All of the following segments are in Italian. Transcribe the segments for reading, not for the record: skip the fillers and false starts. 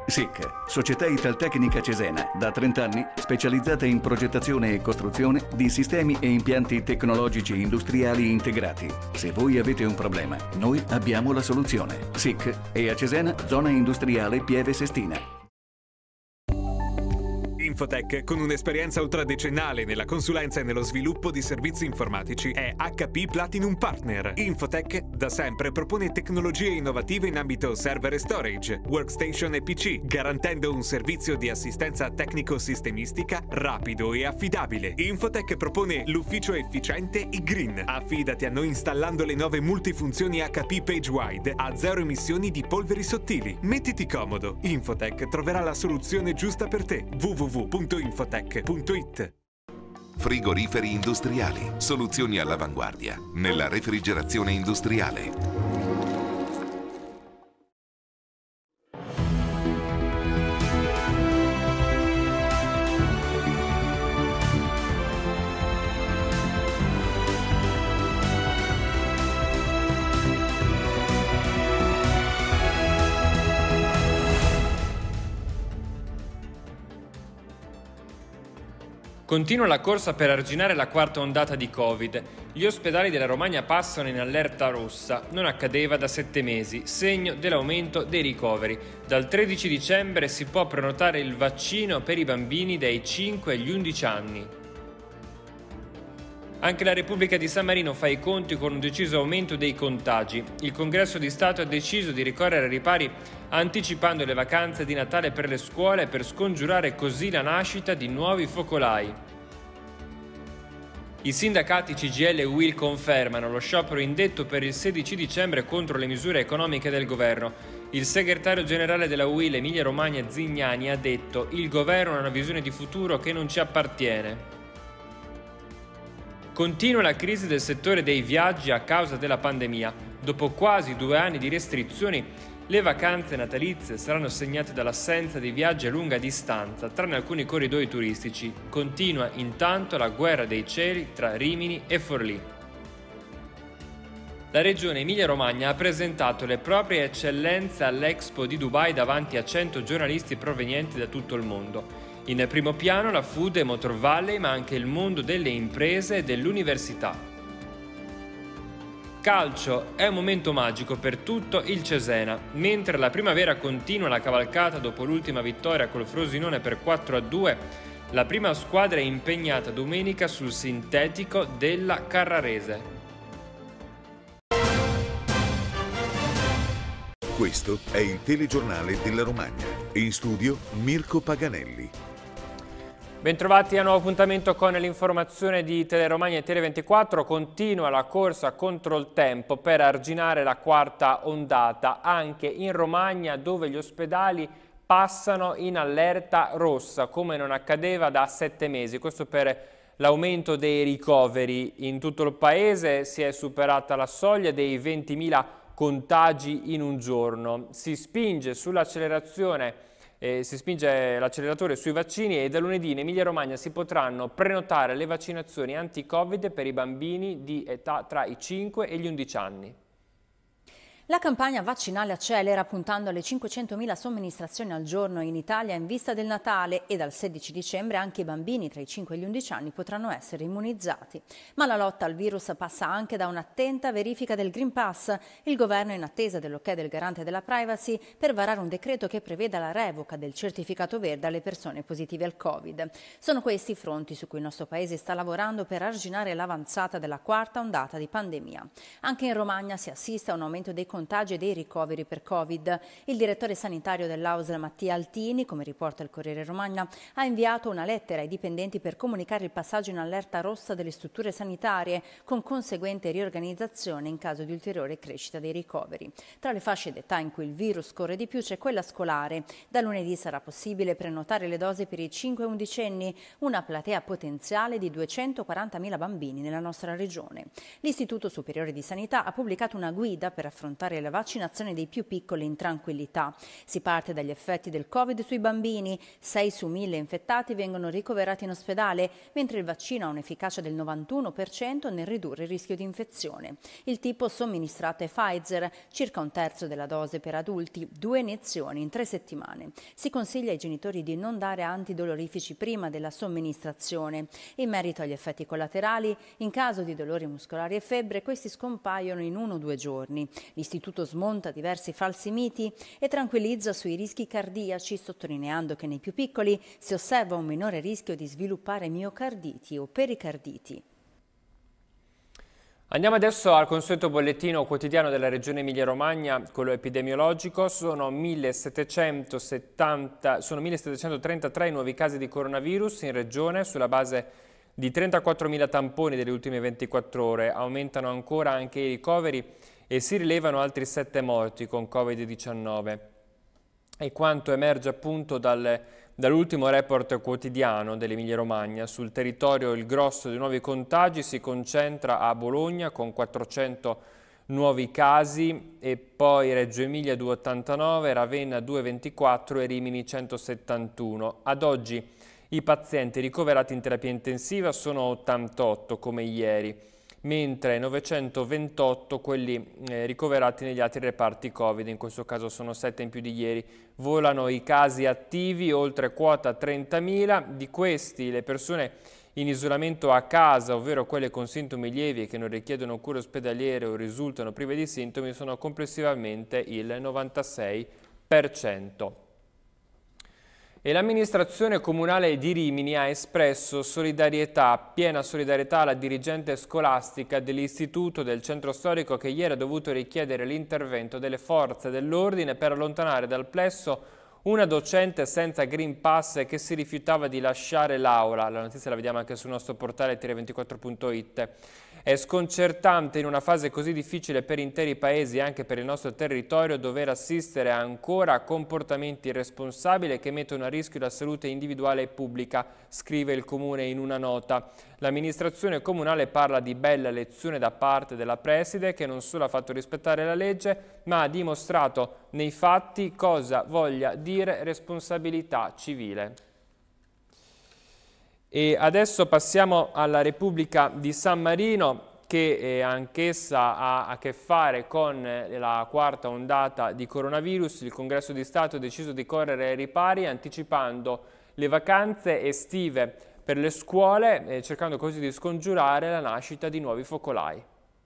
SIC, Società Italtecnica Cesena, da 30 anni specializzata in progettazione e costruzione di sistemi e impianti tecnologici industriali integrati. Se voi avete un problema, noi abbiamo la soluzione. SIC è a Cesena, zona industriale Pieve Sestina. Infotech, con un'esperienza ultradecennale nella consulenza e nello sviluppo di servizi informatici, è HP Platinum Partner. Infotech da sempre propone tecnologie innovative in ambito server e storage, workstation e PC, garantendo un servizio di assistenza tecnico-sistemistica rapido e affidabile. Infotech propone l'ufficio efficiente e green. Affidati a noi installando le nuove multifunzioni HP PageWide a zero emissioni di polveri sottili. Mettiti comodo. Infotech troverà la soluzione giusta per te. www.infotech.it. Frigoriferi industriali, soluzioni all'avanguardia nella refrigerazione industriale. Continua la corsa per arginare la quarta ondata di Covid. Gli ospedali della Romagna passano in allerta rossa. Non accadeva da 7 mesi, segno dell'aumento dei ricoveri. Dal 13 dicembre si può prenotare il vaccino per i bambini dai 5 agli 11 anni. Anche la Repubblica di San Marino fa i conti con un deciso aumento dei contagi. Il Congresso di Stato ha deciso di ricorrere ai ripari anticipando le vacanze di Natale per le scuole per scongiurare così la nascita di nuovi focolai. I sindacati CGIL e UIL confermano lo sciopero indetto per il 16 dicembre contro le misure economiche del governo. Il segretario generale della UIL Emilia Romagna Zignani ha detto: il governo ha una visione di futuro che non ci appartiene. Continua la crisi del settore dei viaggi a causa della pandemia. Dopo quasi 2 anni di restrizioni, le vacanze natalizie saranno segnate dall'assenza di viaggi a lunga distanza, tranne alcuni corridoi turistici. Continua intanto la guerra dei cieli tra Rimini e Forlì. La regione Emilia-Romagna ha presentato le proprie eccellenze all'Expo di Dubai davanti a 100 giornalisti provenienti da tutto il mondo. In primo piano la Food e Motor Valley, ma anche il mondo delle imprese e dell'università. Calcio, è un momento magico per tutto il Cesena. Mentre la primavera continua la cavalcata dopo l'ultima vittoria col Frosinone per 4-2, la prima squadra è impegnata domenica sul sintetico della Carrarese. Questo è il telegiornale della Romagna. In studio Mirko Paganelli. Bentrovati a un nuovo appuntamento con l'informazione di Teleromagna e Tele24. Continua la corsa contro il tempo per arginare la quarta ondata anche in Romagna, dove gli ospedali passano in allerta rossa come non accadeva da 7 mesi. Questo per l'aumento dei ricoveri in tutto il paese. Si è superata la soglia dei 20.000 contagi in un giorno. Si spinge sull'accelerazione. Si spinge l'acceleratore sui vaccini e da lunedì in Emilia-Romagna si potranno prenotare le vaccinazioni anti-Covid per i bambini di età tra i 5 e gli 11 anni. La campagna vaccinale accelera puntando alle 500.000 somministrazioni al giorno in Italia in vista del Natale e dal 16 dicembre anche i bambini tra i 5 e gli 11 anni potranno essere immunizzati. Ma la lotta al virus passa anche da un'attenta verifica del Green Pass. Il governo è in attesa dell'ok del garante della privacy per varare un decreto che preveda la revoca del certificato verde alle persone positive al Covid. Sono questi i fronti su cui il nostro paese sta lavorando per arginare l'avanzata della quarta ondata di pandemia. Anche in Romagna si assiste a un aumento dei contagi e dei ricoveri per Covid. Il direttore sanitario dell'AUSL Mattia Altini, come riporta il Corriere Romagna, ha inviato una lettera ai dipendenti per comunicare il passaggio in allerta rossa delle strutture sanitarie, con conseguente riorganizzazione in caso di ulteriore crescita dei ricoveri. Tra le fasce d'età in cui il virus corre di più c'è quella scolare. Da lunedì sarà possibile prenotare le dosi per i 5-11enni, una platea potenziale di 240.000 bambini nella nostra regione. L'Istituto Superiore di Sanità ha pubblicato una guida per affrontare affrontare la vaccinazione dei più piccoli in tranquillità. Si parte dagli effetti del Covid sui bambini. 6 su 1000 infettati vengono ricoverati in ospedale, mentre il vaccino ha un'efficacia del 91% nel ridurre il rischio di infezione. Il tipo somministrato è Pfizer, circa un terzo della dose per adulti, 2 iniezioni in 3 settimane. Si consiglia ai genitori di non dare antidolorifici prima della somministrazione. In merito agli effetti collaterali, in caso di dolori muscolari e febbre, questi scompaiono in 1 o 2 giorni. L'istituto smonta diversi falsi miti e tranquillizza sui rischi cardiaci, sottolineando che nei più piccoli si osserva un minore rischio di sviluppare miocarditi o pericarditi. Andiamo adesso al consueto bollettino quotidiano della Regione Emilia-Romagna, quello epidemiologico. Sono 1733 nuovi casi di coronavirus in Regione sulla base di 34.000 tamponi delle ultime 24 ore. Aumentano ancora anche i ricoveri e si rilevano altri 7 morti con Covid-19. E quanto emerge appunto dall'ultimo report quotidiano dell'Emilia Romagna, sul territorio il grosso dei nuovi contagi si concentra a Bologna con 400 nuovi casi e poi Reggio Emilia 289, Ravenna 224 e Rimini 171. Ad oggi i pazienti ricoverati in terapia intensiva sono 88 come ieri, mentre 928 quelli ricoverati negli altri reparti Covid, in questo caso sono 7 in più di ieri. Volano i casi attivi, oltre quota 30.000, di questi le persone in isolamento a casa, ovvero quelle con sintomi lievi e che non richiedono cure ospedaliere o risultano prive di sintomi, sono complessivamente il 96%. E l'amministrazione comunale di Rimini ha espresso piena solidarietà alla dirigente scolastica dell'istituto del centro storico che ieri ha dovuto richiedere l'intervento delle forze dell'ordine per allontanare dal plesso una docente senza Green Pass che si rifiutava di lasciare l'aula. La notizia la vediamo anche sul nostro portale tele24.it. È sconcertante in una fase così difficile per interi paesi e anche per il nostro territorio dover assistere ancora a comportamenti irresponsabili che mettono a rischio la salute individuale e pubblica, scrive il Comune in una nota. L'amministrazione comunale parla di bella lezione da parte della preside che non solo ha fatto rispettare la legge, ma ha dimostrato nei fatti cosa voglia dire responsabilità civile. E adesso passiamo alla Repubblica di San Marino, che anch'essa ha a che fare con la quarta ondata di coronavirus. Il Congresso di Stato ha deciso di correre ai ripari anticipando le vacanze estive per le scuole, cercando così di scongiurare la nascita di nuovi focolai.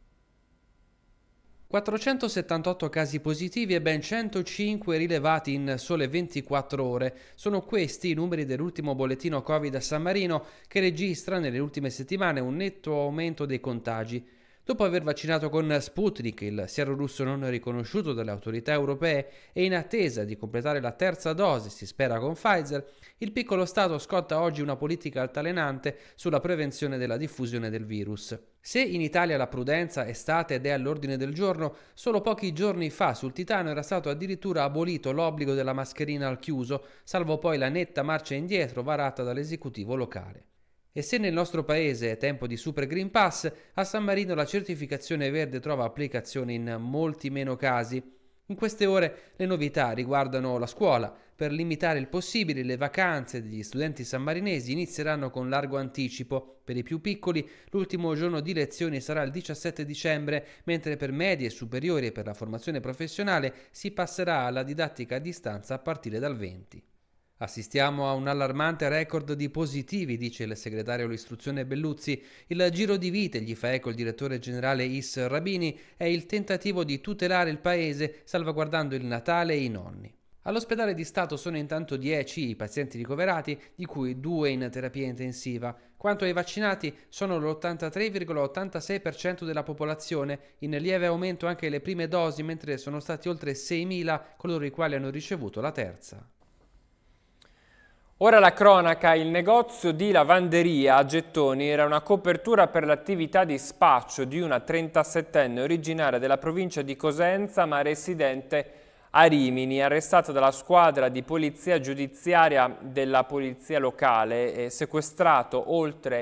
478 casi positivi e ben 105 rilevati in sole 24 ore. Sono questi i numeri dell'ultimo bollettino Covid a San Marino, che registra nelle ultime settimane un netto aumento dei contagi. Dopo aver vaccinato con Sputnik, il siero russo non riconosciuto dalle autorità europee, e in attesa di completare la terza dose, si spera con Pfizer, il piccolo Stato scotta oggi una politica altalenante sulla prevenzione della diffusione del virus. Se in Italia la prudenza è stata ed è all'ordine del giorno, solo pochi giorni fa sul Titano era stato addirittura abolito l'obbligo della mascherina al chiuso, salvo poi la netta marcia indietro varata dall'esecutivo locale. E se nel nostro paese è tempo di Super Green Pass, a San Marino la certificazione verde trova applicazione in molti meno casi. In queste ore le novità riguardano la scuola. Per limitare il possibile, le vacanze degli studenti sammarinesi inizieranno con largo anticipo. Per i più piccoli l'ultimo giorno di lezioni sarà il 17 dicembre, mentre per medie e superiori e per la formazione professionale si passerà alla didattica a distanza a partire dal 20. Assistiamo a un allarmante record di positivi, dice il segretario all'istruzione Belluzzi. Il giro di vite, gli fa eco il direttore generale Is Rabini, è il tentativo di tutelare il paese salvaguardando il Natale e i nonni. All'ospedale di Stato sono intanto 10 i pazienti ricoverati, di cui 2 in terapia intensiva. Quanto ai vaccinati, sono l'83,86% della popolazione, in lieve aumento anche le prime dosi, mentre sono stati oltre 6.000 coloro i quali hanno ricevuto la terza. Ora la cronaca, il negozio di lavanderia a gettoni era una copertura per l'attività di spaccio di una 37enne originaria della provincia di Cosenza ma residente a Rimini, arrestata dalla squadra di polizia giudiziaria della polizia locale e sequestrato oltre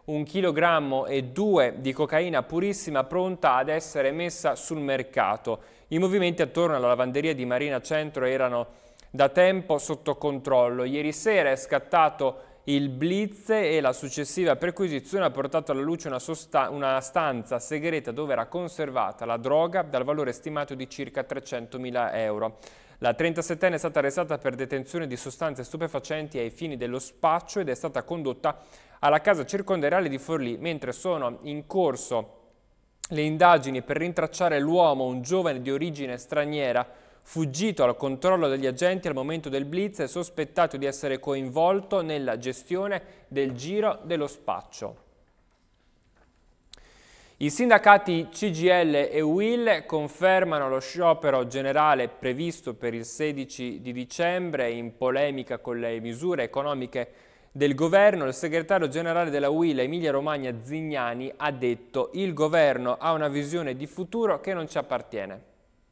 1,2 kg di cocaina purissima pronta ad essere messa sul mercato. I movimenti attorno alla lavanderia di Marina Centro erano da tempo sotto controllo. Ieri sera è scattato il blitz e la successiva perquisizione ha portato alla luce una stanza segreta dove era conservata la droga dal valore stimato di circa 300.000 euro. La 37enne è stata arrestata per detenzione di sostanze stupefacenti ai fini dello spaccio ed è stata condotta alla casa circondariale di Forlì, mentre sono in corso le indagini per rintracciare l'uomo, un giovane di origine straniera, fuggito al controllo degli agenti al momento del blitz e sospettato di essere coinvolto nella gestione del giro dello spaccio. I sindacati CGIL e UIL confermano lo sciopero generale previsto per il 16 di dicembre in polemica con le misure economiche del governo. Il segretario generale della UIL Emilia Romagna Zignani ha detto: il governo ha una visione di futuro che non ci appartiene.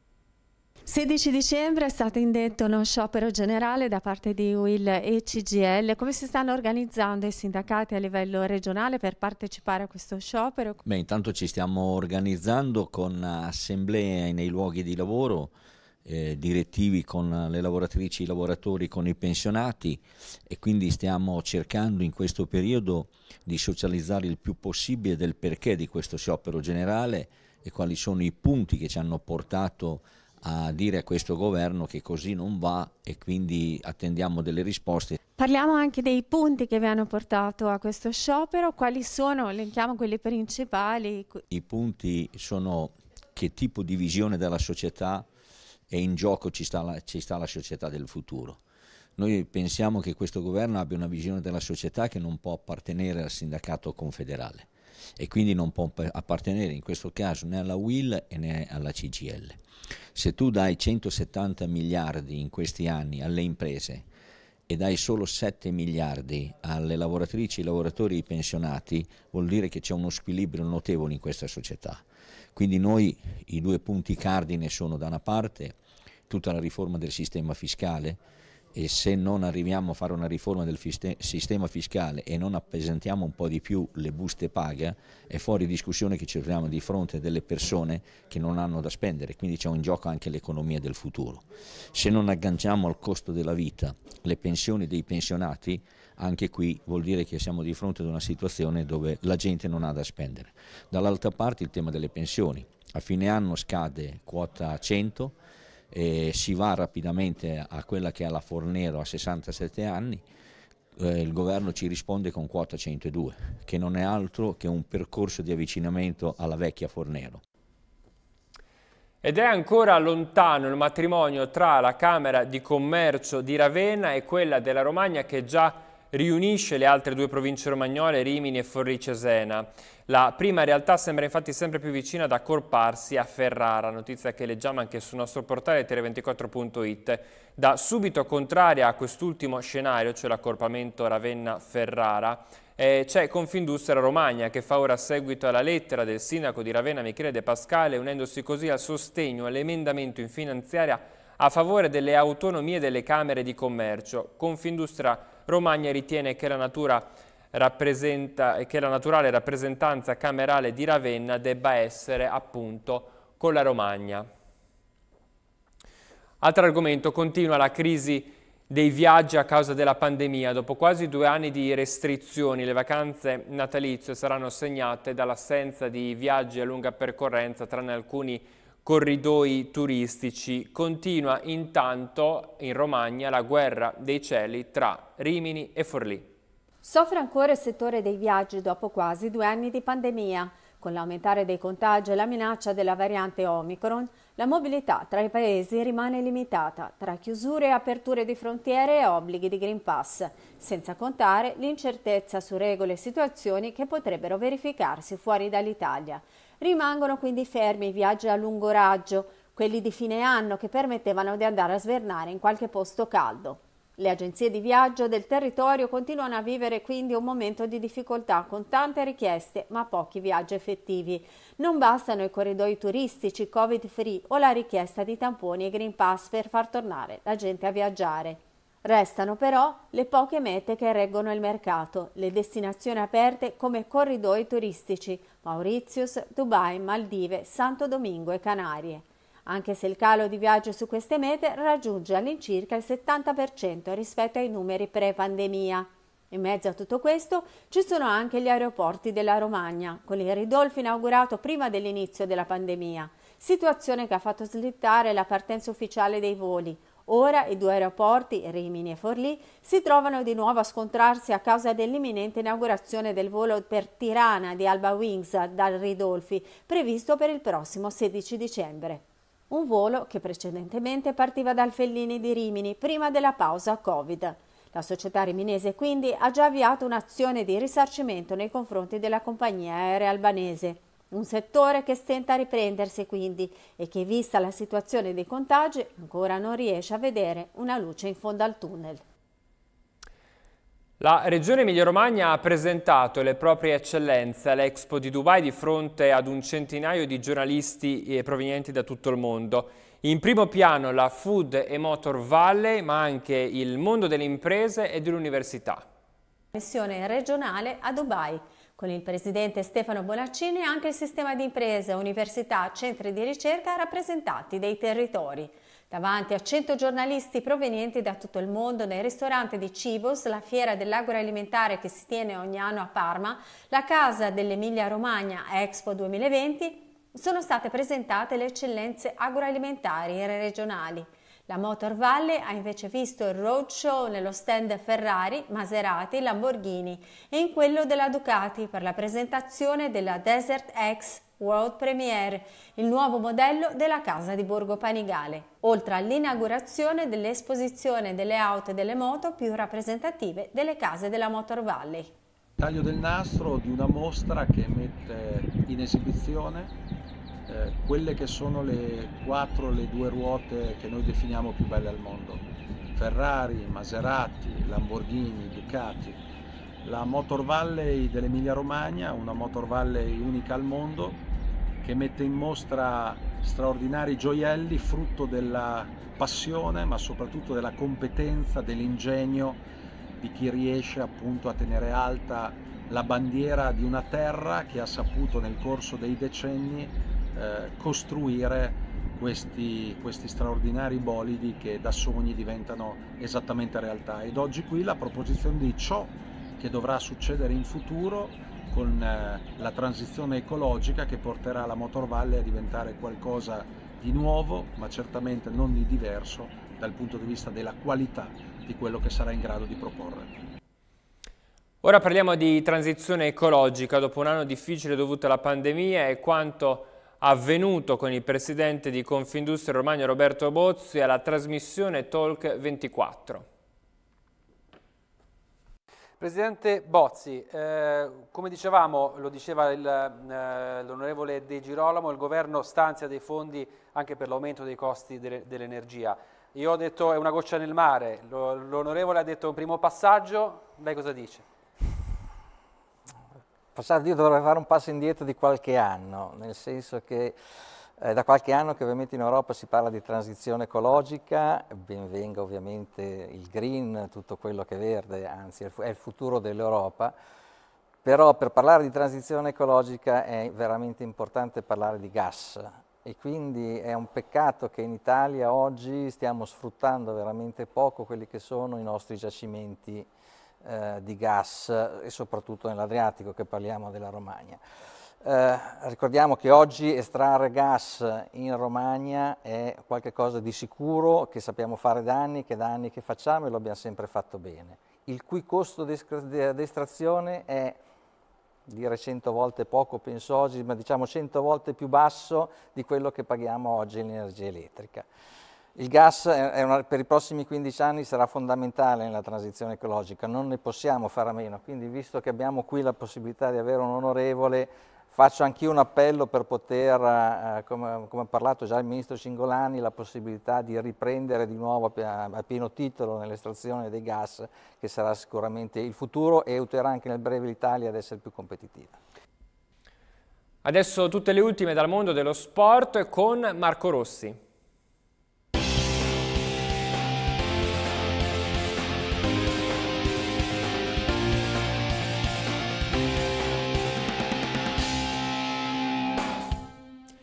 16 dicembre è stato indetto uno sciopero generale da parte di UIL e CGIL. Come si stanno organizzando i sindacati a livello regionale per partecipare a questo sciopero? Beh, intanto ci stiamo organizzando con assemblee nei luoghi di lavoro, direttivi con le lavoratrici, i lavoratori, con i pensionati, e quindi stiamo cercando in questo periodo di socializzare il più possibile del perché di questo sciopero generale e quali sono i punti che ci hanno portato a dire a questo governo che così non va, e quindi attendiamo delle risposte. Parliamo anche dei punti che vi hanno portato a questo sciopero. Quali sono? Elenchiamo quelli principali. I punti sono: che tipo di visione della società, e in gioco ci sta la società del futuro. Noi pensiamo che questo governo abbia una visione della società che non può appartenere al sindacato confederale e quindi non può appartenere in questo caso né alla UIL né alla CGIL. Se tu dai 170 miliardi in questi anni alle imprese e dai solo 7 miliardi alle lavoratrici, ai lavoratori e ai pensionati, vuol dire che c'è uno squilibrio notevole in questa società. Quindi noi, i due punti cardine sono: da una parte tutta la riforma del sistema fiscale, e se non arriviamo a fare una riforma del sistema fiscale e non appesentiamo un po' di più le buste paga, è fuori discussione che ci troviamo di fronte a delle persone che non hanno da spendere, quindi c'è in gioco anche l'economia del futuro. Se non agganciamo al costo della vita le pensioni dei pensionati, anche qui vuol dire che siamo di fronte ad una situazione dove la gente non ha da spendere. Dall'altra parte il tema delle pensioni: a fine anno scade quota 100, si va rapidamente a quella che è la Fornero a 67 anni, il governo ci risponde con quota 102, che non è altro che un percorso di avvicinamento alla vecchia Fornero. Ed è ancora lontano il matrimonio tra la Camera di Commercio di Ravenna e quella della Romagna, che già riunisce le altre due province romagnole, Rimini e Forlì Cesena. La prima realtà sembra infatti sempre più vicina ad accorparsi a Ferrara, notizia che leggiamo anche sul nostro portale tele24.it. Da subito contraria a quest'ultimo scenario, cioè l'accorpamento Ravenna-Ferrara, c'è Confindustria Romagna, che fa ora seguito alla lettera del sindaco di Ravenna Michele De Pascale, unendosi così al sostegno all'emendamento in finanziaria a favore delle autonomie delle Camere di Commercio. Confindustria Romagna ritiene che la naturale rappresentanza camerale di Ravenna debba essere appunto con la Romagna. Altro argomento: continua la crisi dei viaggi a causa della pandemia. Dopo quasi 2 anni di restrizioni, le vacanze natalizie saranno segnate dall'assenza di viaggi a lunga percorrenza, tranne alcuni corridoi turistici. Continua intanto in Romagna la guerra dei cieli tra Rimini e Forlì. Soffre ancora il settore dei viaggi dopo quasi 2 anni di pandemia. Con l'aumentare dei contagi e la minaccia della variante Omicron, la mobilità tra i paesi rimane limitata, tra chiusure e aperture di frontiere e obblighi di Green Pass, senza contare l'incertezza su regole e situazioni che potrebbero verificarsi fuori dall'Italia. Rimangono quindi fermi i viaggi a lungo raggio, quelli di fine anno che permettevano di andare a svernare in qualche posto caldo. Le agenzie di viaggio del territorio continuano a vivere quindi un momento di difficoltà, con tante richieste ma pochi viaggi effettivi. Non bastano i corridoi turistici Covid-free o la richiesta di tamponi e Green Pass per far tornare la gente a viaggiare. Restano però le poche mete che reggono il mercato, le destinazioni aperte come corridoi turistici, Mauritius, Dubai, Maldive, Santo Domingo e Canarie. Anche se il calo di viaggio su queste mete raggiunge all'incirca il 70% rispetto ai numeri pre-pandemia. In mezzo a tutto questo ci sono anche gli aeroporti della Romagna, con il Ridolfi inaugurato prima dell'inizio della pandemia, situazione che ha fatto slittare la partenza ufficiale dei voli. Ora i due aeroporti, Rimini e Forlì, si trovano di nuovo a scontrarsi a causa dell'imminente inaugurazione del volo per Tirana di Alba Wings dal Ridolfi, previsto per il prossimo 16 dicembre. Un volo che precedentemente partiva dal Fellini di Rimini prima della pausa Covid. La società riminese quindi ha già avviato un'azione di risarcimento nei confronti della compagnia aerea albanese. Un settore che stenta a riprendersi quindi e che, vista la situazione dei contagi, ancora non riesce a vedere una luce in fondo al tunnel. La Regione Emilia-Romagna ha presentato le proprie eccellenze all'Expo di Dubai di fronte ad un centinaio di giornalisti provenienti da tutto il mondo. In primo piano la Food e Motor Valley, ma anche il mondo delle imprese e dell'università. Missione regionale a Dubai. Con il presidente Stefano Bonaccini anche il sistema di imprese, università, centri di ricerca rappresentanti dei territori. Davanti a 100 giornalisti provenienti da tutto il mondo nel ristorante di Cibos, la fiera dell'agroalimentare che si tiene ogni anno a Parma, la casa dell'Emilia Romagna Expo 2020, sono state presentate le eccellenze agroalimentari regionali. La Motor Valley ha invece visto il roadshow nello stand Ferrari, Maserati, Lamborghini e in quello della Ducati per la presentazione della Desert X World Premiere, il nuovo modello della casa di Borgo Panigale, oltre all'inaugurazione dell'esposizione delle auto e delle moto più rappresentative delle case della Motor Valley. Taglio del nastro di una mostra che mette in esibizione quelle che sono le due ruote che noi definiamo più belle al mondo: Ferrari, Maserati, Lamborghini, Ducati. La Motor Valley dell'Emilia Romagna, una Motor Valley unica al mondo, che mette in mostra straordinari gioielli, frutto della passione, ma soprattutto della competenza, dell'ingegno di chi riesce appunto a tenere alta la bandiera di una terra che ha saputo nel corso dei decenni costruire questi straordinari bolidi che da sogni diventano esattamente realtà. Ed oggi qui la proposizione di ciò che dovrà succedere in futuro con la transizione ecologica che porterà la Motor Valley a diventare qualcosa di nuovo, ma certamente non di diverso dal punto di vista della qualità di quello che sarà in grado di proporre. Ora parliamo di transizione ecologica dopo un anno difficile dovuto alla pandemia e quanto avvenuto con il presidente di Confindustria Romagna Roberto Bozzi alla trasmissione Talk 24. Presidente Bozzi, come dicevamo, lo diceva l'onorevole De Girolamo, il governo stanzia dei fondi anche per l'aumento dei costi dell'energia. Io ho detto è una goccia nel mare, l'onorevole ha detto un primo passaggio, lei cosa dice? Io dovrei fare un passo indietro di qualche anno, nel senso che da qualche anno che ovviamente in Europa si parla di transizione ecologica, ben venga ovviamente il green, tutto quello che è verde, anzi è il futuro dell'Europa, però per parlare di transizione ecologica è veramente importante parlare di gas e quindi è un peccato che in Italia oggi stiamo sfruttando veramente poco quelli che sono i nostri giacimenti di gas e soprattutto nell'Adriatico, che parliamo della Romagna. Ricordiamo che oggi estrarre gas in Romagna è qualcosa di sicuro, che sappiamo fare da anni che facciamo e lo abbiamo sempre fatto bene, il cui costo di estrazione è, dire 100 volte poco penso oggi, ma diciamo 100 volte più basso di quello che paghiamo oggi l'energia elettrica. Il gas per i prossimi 15 anni sarà fondamentale nella transizione ecologica, non ne possiamo fare a meno, quindi visto che abbiamo qui la possibilità di avere un onorevole, faccio anch'io un appello per poter, come ha parlato già il Ministro Cingolani, la possibilità di riprendere di nuovo a pieno titolo nell'estrazione dei gas, che sarà sicuramente il futuro e aiuterà anche nel breve l'Italia ad essere più competitiva. Adesso tutte le ultime dal mondo dello sport con Marco Rossi.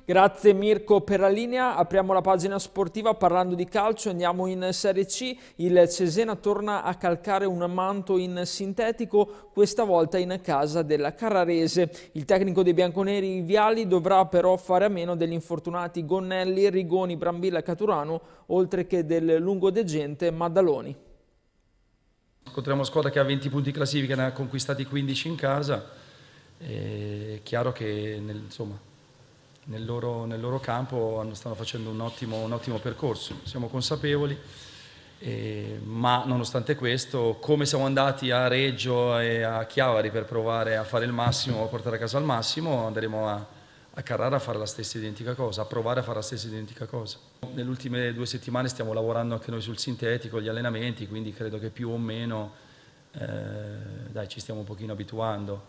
Grazie Mirko per la linea. Apriamo la pagina sportiva parlando di calcio, andiamo in Serie C. Il Cesena torna a calcare un manto in sintetico, questa volta in casa della Carrarese. Il tecnico dei bianconeri Viali dovrà però fare a meno degli infortunati Gonnelli, Rigoni, Brambilla e Caturano, oltre che del lungodegente Maddaloni. Incontriamo una squadra che ha 20 punti in classifica, ne ha conquistati 15 in casa. È chiaro che nel loro campo stanno facendo un ottimo percorso, siamo consapevoli, ma nonostante questo, come siamo andati a Reggio e a Chiavari per provare a fare il massimo, a portare a casa il massimo, andremo a Carrara a fare la stessa identica cosa, a provare a fare la stessa identica cosa. Nelle ultime 2 settimane stiamo lavorando anche noi sul sintetico, gli allenamenti, quindi credo che più o meno ci stiamo un pochino abituando.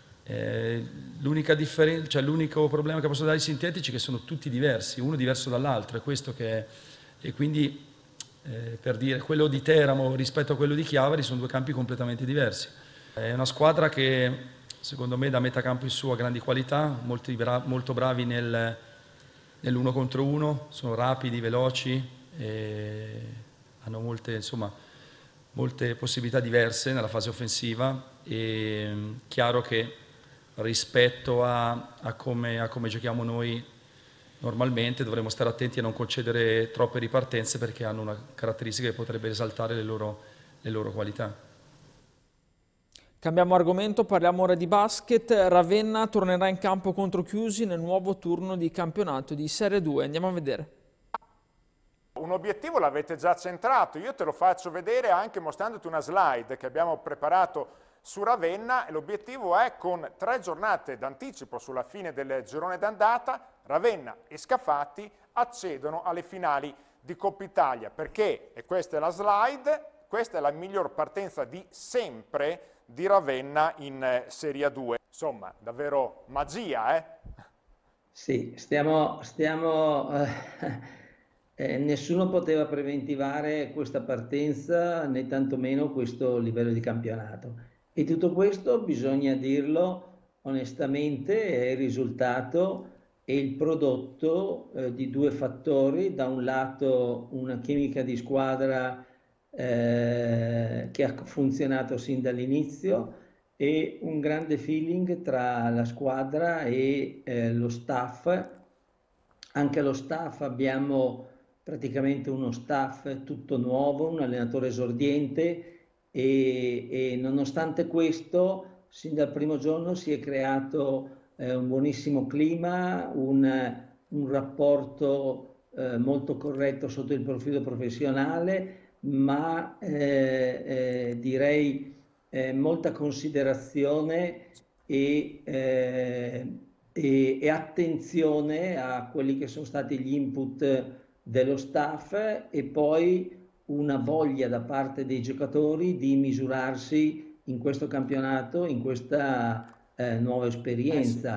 L'unico problema che posso dare ai sintetici è che sono tutti diversi, uno diverso dall'altro, è questo che è, e quindi per dire, quello di Teramo rispetto a quello di Chiavari sono 2 campi completamente diversi. È una squadra che secondo me da metà campo in su ha grandi qualità, molto bravi nell'1 contro 1, sono rapidi, veloci, hanno molte possibilità diverse nella fase offensiva. E chiaro che rispetto a come giochiamo noi normalmente dovremmo stare attenti a non concedere troppe ripartenze, perché hanno una caratteristica che potrebbe esaltare le loro qualità. Cambiamo argomento, parliamo ora di basket. Ravenna tornerà in campo contro Chiusi nel nuovo turno di campionato di Serie 2. Andiamo a vedere. Un obiettivo l'avete già centrato, io te lo faccio vedere anche mostrandoti una slide che abbiamo preparato su Ravenna. L'obiettivo è, con 3 giornate d'anticipo sulla fine del girone d'andata, Ravenna e Scafati accedono alle finali di Coppa Italia, perché, e questa è la slide, questa è la miglior partenza di sempre di Ravenna in Serie 2. Insomma, davvero magia, eh? Sì, nessuno poteva preventivare questa partenza, né tantomeno questo livello di campionato. E tutto questo, bisogna dirlo onestamente, è il risultato e il prodotto di 2 fattori. Da un lato una chimica di squadra che ha funzionato sin dall'inizio, e un grande feeling tra la squadra e lo staff. Anche lo staff, abbiamo praticamente uno staff tutto nuovo, un allenatore esordiente, e nonostante questo sin dal primo giorno si è creato un buonissimo clima, un rapporto molto corretto sotto il profilo professionale, ma direi molta considerazione e attenzione a quelli che sono stati gli input dello staff, e poi una voglia da parte dei giocatori di misurarsi in questo campionato, in questa nuova esperienza.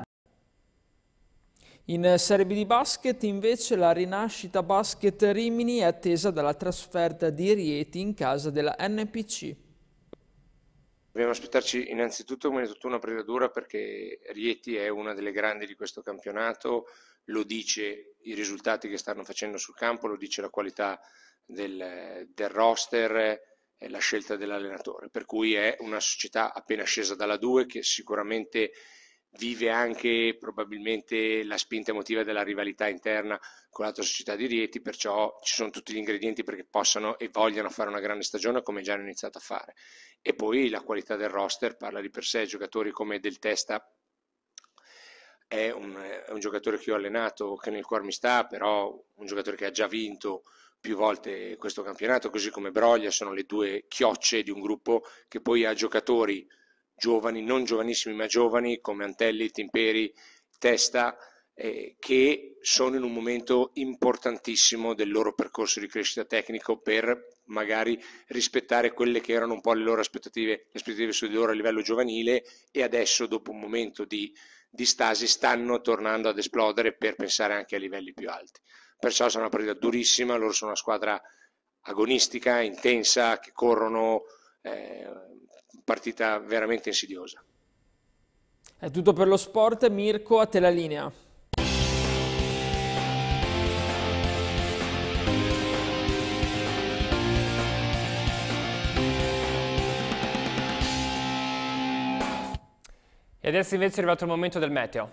In Serie B di basket invece la Rinascita Basket Rimini è attesa dalla trasferta di Rieti in casa della NPC. Dobbiamo aspettarci innanzitutto come tutta una dura, perché Rieti è una delle grandi di questo campionato, lo dice i risultati che stanno facendo sul campo, lo dice la qualità del roster e la scelta dell'allenatore, per cui è una società appena scesa dalla 2 che sicuramente vive anche probabilmente la spinta emotiva della rivalità interna con l'altra società di Rieti, perciò ci sono tutti gli ingredienti perché possano e vogliano fare una grande stagione, come già hanno iniziato a fare. E poi la qualità del roster parla di per sé. Giocatori come Del Testa è un giocatore che ho allenato, che nel cuore mi sta, però un giocatore che ha già vinto più volte questo campionato, così come Broglia. Sono le 2 chiocce di un gruppo che poi ha giocatori giovani, non giovanissimi ma giovani, come Antelli, Timperi, Testa, che sono in un momento importantissimo del loro percorso di crescita tecnico, per magari rispettare quelle che erano un po' le loro aspettative su di loro a livello giovanile, e adesso, dopo un momento di stasi, stanno tornando ad esplodere per pensare anche a livelli più alti. Perciò sarà una partita durissima. Loro sono una squadra agonistica, intensa, che corrono, partita veramente insidiosa. È tutto per lo sport. Mirko, a te la linea. E adesso invece è arrivato il momento del meteo.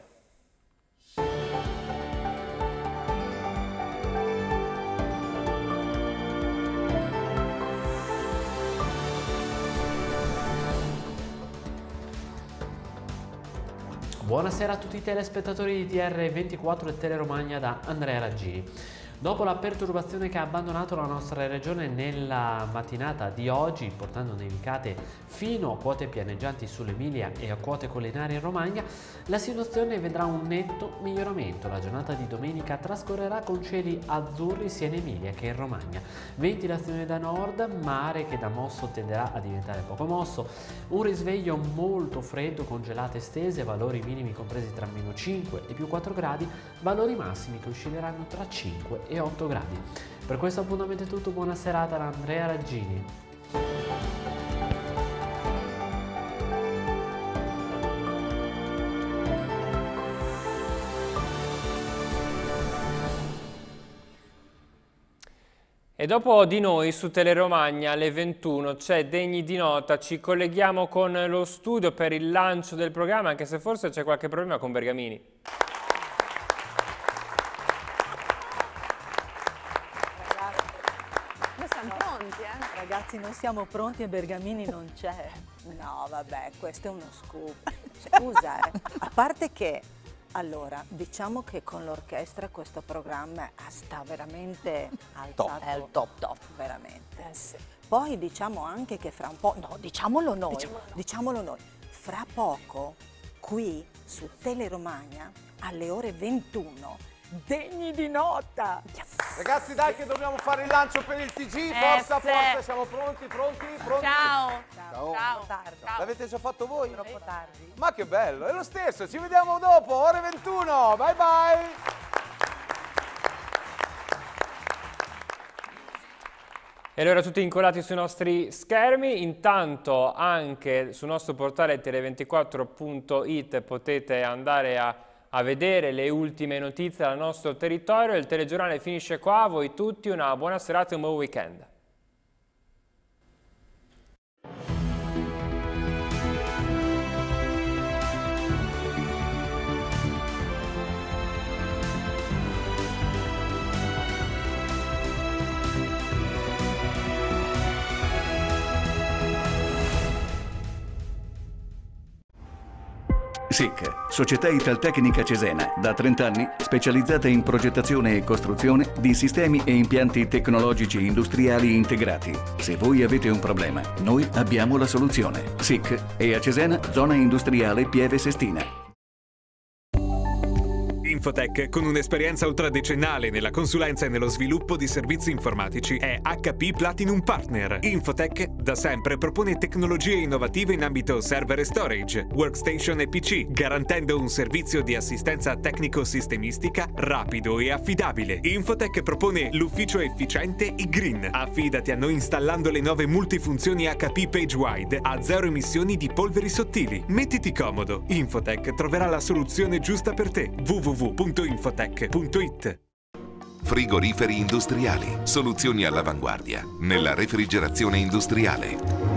Buonasera a tutti i telespettatori di TR24 e Teleromagna da Andrea Raggini. Dopo la perturbazione che ha abbandonato la nostra regione nella mattinata di oggi, portando nevicate fino a quote pianeggianti sull'Emilia e a quote collinari in Romagna, la situazione vedrà un netto miglioramento. La giornata di domenica trascorrerà con cieli azzurri sia in Emilia che in Romagna. Ventilazione da nord, mare che da mosso tenderà a diventare poco mosso. Un risveglio molto freddo con gelate estese, valori minimi compresi tra meno 5 e più 4 gradi, valori massimi che oscilleranno tra 5 e 8 gradi. Per questo appuntamento è tutto, buona serata da Andrea Raggini. E dopo di noi su Teleromagna alle 21 c'è Degni di Nota, ci colleghiamo con lo studio per il lancio del programma, anche se forse c'è qualche problema con Bergamini. Ragazzi, non siamo pronti e Bergamini non c'è. No, vabbè, questo è uno scoop. Scusa, a parte che, allora, diciamo che con l'orchestra questo programma sta veramente alzato. È il top, veramente. Sì. Poi diciamo anche che fra un po', no, diciamolo noi, fra poco, qui su Teleromagna, alle ore 21, Degni di Nota! Yes. Ragazzi, dai che dobbiamo fare il lancio per il TG, forza, siamo pronti? Ciao! L'avete già fatto voi? Troppo tardi. Ma che bello, è lo stesso, ci vediamo dopo, ore 21, bye bye! E allora tutti incollati sui nostri schermi, intanto anche sul nostro portale tele24.it potete andare a vedere le ultime notizie dal nostro territorio. Il telegiornale finisce qua, a voi tutti una buona serata e un buon weekend. SIC, Società Italtecnica Cesena, da 30 anni specializzata in progettazione e costruzione di sistemi e impianti tecnologici industriali integrati. Se voi avete un problema, noi abbiamo la soluzione. SIC è a Cesena, zona industriale Pieve Sestina. Infotech, con un'esperienza ultradecennale nella consulenza e nello sviluppo di servizi informatici, è HP Platinum Partner. Infotech da sempre propone tecnologie innovative in ambito server e storage, workstation e PC, garantendo un servizio di assistenza tecnico-sistemistica rapido e affidabile. Infotech propone l'ufficio efficiente e-Green. Affidati a noi installando le nuove multifunzioni HP PageWide a zero emissioni di polveri sottili. Mettiti comodo, Infotech troverà la soluzione giusta per te. www.infotech.it. Frigoriferi industriali, soluzioni all'avanguardia nella refrigerazione industriale.